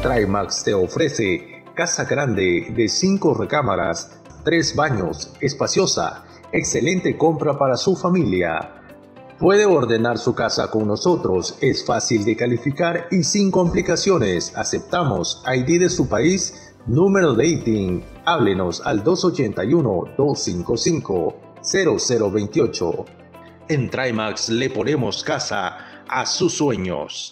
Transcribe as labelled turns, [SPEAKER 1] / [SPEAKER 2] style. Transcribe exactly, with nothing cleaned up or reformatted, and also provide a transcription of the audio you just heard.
[SPEAKER 1] Trimax te ofrece casa grande de cinco recámaras, tres baños, espaciosa, excelente compra para su familia. Puede ordenar su casa con nosotros, es fácil de calificar y sin complicaciones. Aceptamos I D de su país, número de I T I N. Háblenos al dos ocho uno, dos cinco cinco, cero cero dos ocho. En Trimax le ponemos casa a sus sueños.